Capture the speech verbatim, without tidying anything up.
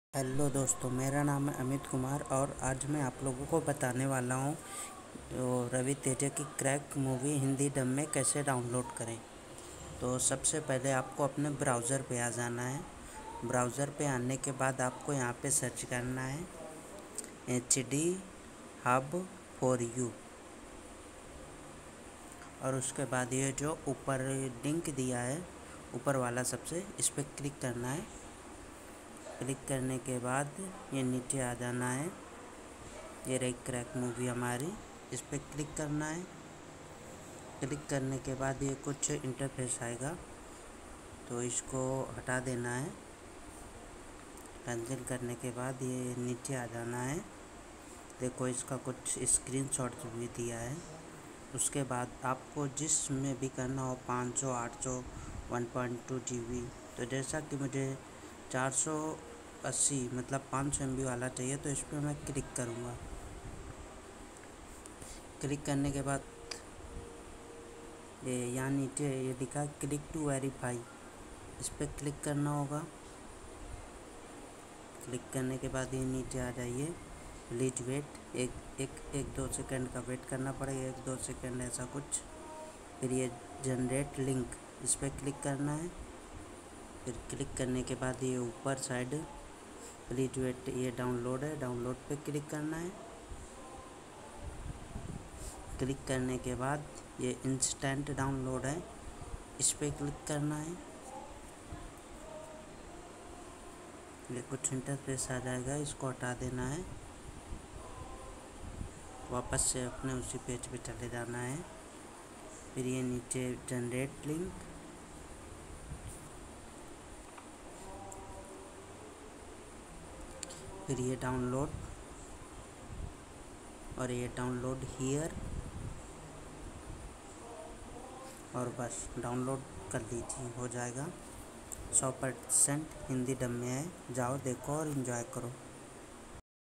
Hello दोस्तों, मेरा नाम है अमित कुमार और आज मैं आप लोगों को बताने वाला हूँ रवि तेजा की क्रैक मूवी हिंदी डब में कैसे डाउनलोड करें। तो सबसे पहले आपको अपने ब्राउज़र पे आ जाना है। ब्राउज़र पे आने के बाद आपको यहाँ पे सर्च करना है H D hub for you, और उसके बाद ये जो ऊपर लिंक दिया है ऊपर वाला सबसे, इस पर क्लिक करना है। क्लिक करने के बाद ये नीचे आ जाना है, ये रही क्रैक मूवी हमारी, इस पर क्लिक करना है। क्लिक करने के बाद ये कुछ इंटरफेस आएगा, तो इसको हटा देना है। कैंसिल करने के बाद ये नीचे आ जाना है। देखो इसका कुछ स्क्रीनशॉट भी दिया है। उसके बाद आपको जिस में भी करना हो, पाँच सौ, आठ सौ, one point two G B, तो जैसा कि मुझे चार सौ अस्सी मतलब पाँच सौ एम बी वाला चाहिए, तो इस पर मैं क्लिक करूँगा। क्लिक करने के बाद ये यहाँ नीचे ये लिखा क्लिक टू वेरीफाई, इस पर क्लिक करना होगा। क्लिक करने के बाद ये नीचे आ जाइए, प्लीज वेट, एक एक एक दो सेकंड का वेट करना पड़ेगा, एक दो सेकंड ऐसा कुछ। फिर ये जनरेट लिंक, इस पर क्लिक करना है। फिर क्लिक करने के बाद ये ऊपर साइड प्लीज वेट, ये डाउनलोड है, डाउनलोड पे क्लिक करना है। क्लिक करने के बाद ये इंस्टेंट डाउनलोड है, इस पर क्लिक करना है। ये कुछ इंटरफेस आ जाएगा, इसको हटा देना है। वापस से अपने उसी पेज पे चले जाना है। फिर ये नीचे जनरेट लिंक, फिर ये डाउनलोड, और ये डाउनलोड हियर, और बस डाउनलोड कर लीजिए, हो जाएगा। सौ परसेंट हिंदी डब में है, जाओ देखो और एंजॉय करो।